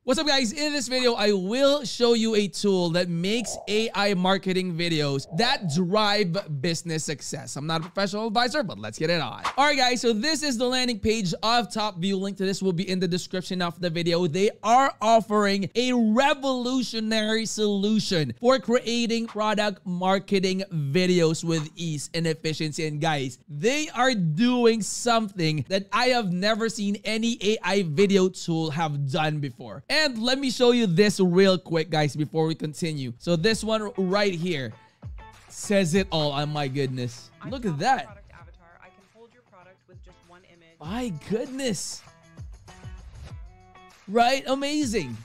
What's up, guys? In this video, I will show you a tool that makes AI marketing videos that drive business success. I'm not a professional advisor, but let's get it on. All right, guys, so this is the landing page of TopView. Link to this will be in the description of the video. They are offering a revolutionary solution for creating product marketing videos with ease and efficiency. And guys, they are doing something that I have never seen any AI video tool have done before. And let me show you this real quick, guys, before we continue. So this one right here says it all. Oh my goodness. Look at that. Product avatar. I can hold your product with just one image. My goodness. Right? Amazing.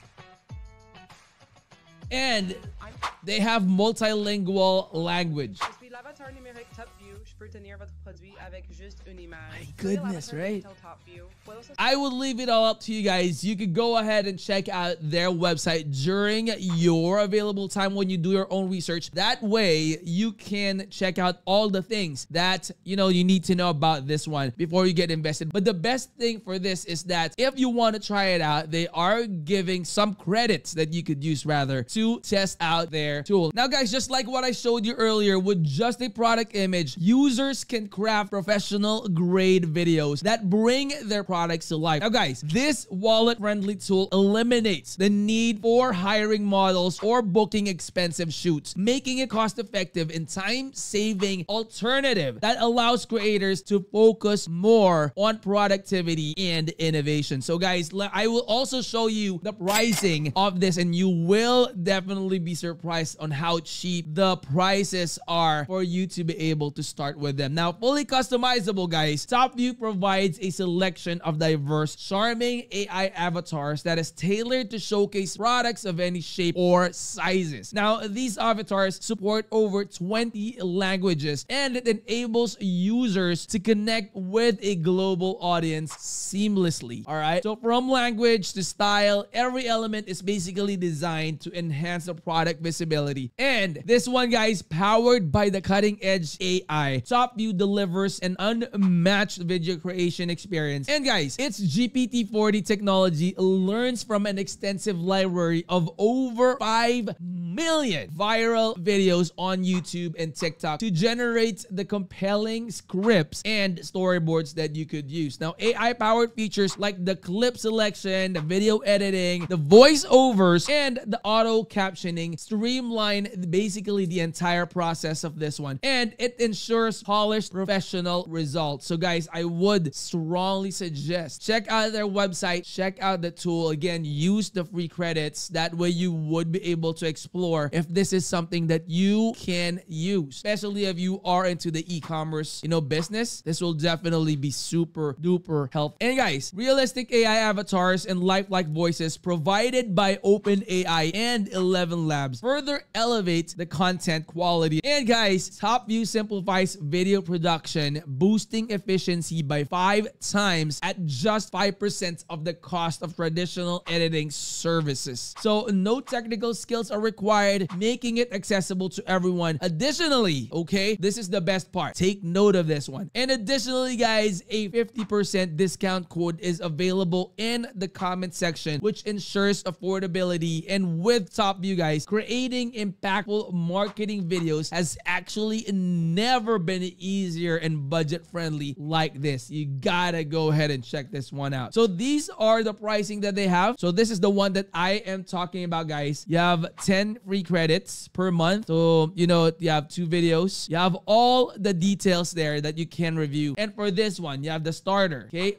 And they have multilingual language. Je suis l'avatar numérique TopView. Je peux tenir votre produit avec juste une image. My goodness, right? TopView. I will leave it all up to you guys. You could go ahead and check out their website during your available time when you do your own research. That way, you can check out all the things that, you need to know about this one before you get invested. But the best thing for this is that if you want to try it out, they are giving some credits that you could use rather to test out their tool. Now, guys, just like what I showed you earlier, with just a product image, users can craft professional grade videos that bring their products to life. Now, guys, this wallet-friendly tool eliminates the need for hiring models or booking expensive shoots, making it cost-effective and time-saving alternative that allows creators to focus more on productivity and innovation. So, guys, I will also show you the pricing of this, and you will definitely be surprised on how cheap the prices are for you to be able to start with them. Now, fully customizable, guys, TopView provides a selection of diverse, charming AI avatars that is tailored to showcase products of any shape or sizes. Now, these avatars support over 20 languages, and it enables users to connect with a global audience seamlessly. All right, so from language to style, every element is basically designed to enhance the product visibility. And this one, guys, powered by the cutting-edge AI, TopView delivers an unmatched video creation experience. And guys, its GPT-40 technology learns from an extensive library of over 5 million viral videos on YouTube and TikTok to generate the compelling scripts and storyboards that you could use. Now, AI-powered features like the clip selection, the video editing, the voiceovers, and the auto captioning streamline basically the entire process of this one. And it ensures polished professional results. So guys, I would strongly suggest check out their website, check out the tool. Again, use the free credits. That way you would be able to explore if this is something that you can use, especially if you are into the e-commerce, business. This will definitely be super duper helpful. And guys, realistic AI avatars and lifelike voices provided by OpenAI and 11 Labs further elevate the content quality. And guys, TopView simplifies video production, boosting efficiency by 5 times at just 5% of the cost of traditional editing services. So no technical skills are required, making it accessible to everyone. Additionally, okay, this is the best part. Take note of this one. And additionally, guys, a 50% discount code is available in the comment section, which ensures affordability. And with TopView, guys, creating impactful marketing videos has actually never been easier and budget friendly like this. You gotta go ahead and check this one out. So these are the pricing that they have. So this is the one that I am talking about, guys. You have 10 free credits per month. So, you have 2 videos. You have all the details there that you can review. And for this one, you have the starter, okay?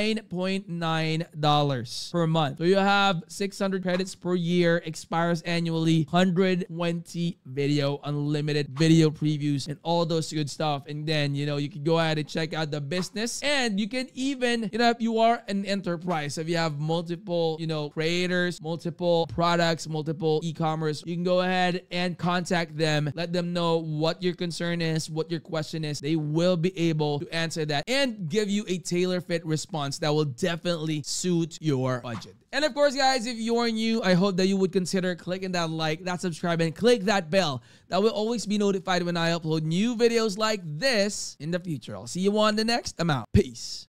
$9.9 per month. So you have 600 credits per year, expires annually, 120 video, unlimited video previews, and all those good stuff. And then, you can go ahead and check out the business. And you can even, if you are an enterprise, if you have multiple, creators, multiple products, multiple e-commerce, you can go ahead and contact them, let them know what your concern is, what your question is. They will be able to answer that and give you a tailor-fit response that will definitely suit your budget. And of course, guys, if you're new, I hope that you would consider clicking that like, that subscribe, and click that bell. That will always be notified when I upload new videos like this in the future. I'll see you on the next. I'm out. Peace.